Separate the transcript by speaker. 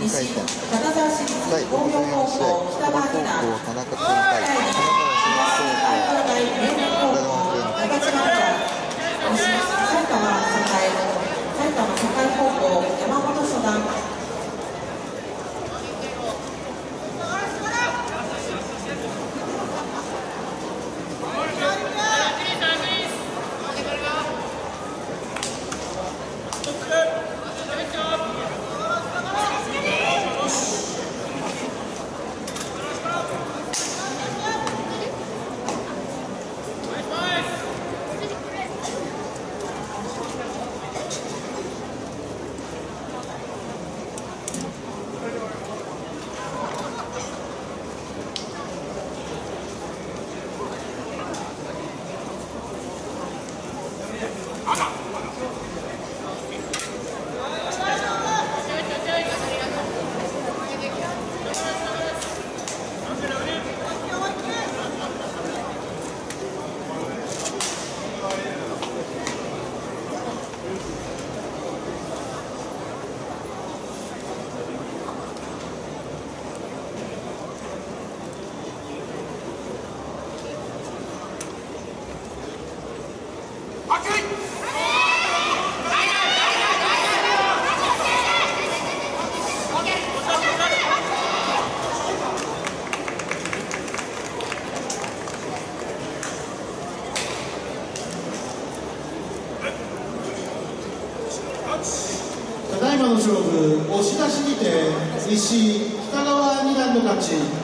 Speaker 1: 回戦第64試合、鳥取高校田中君対神奈川新高校岡田君。
Speaker 2: 埼玉栄高校山本初段。
Speaker 3: ただいまの勝負、押し出しにて西北川二段の勝ち。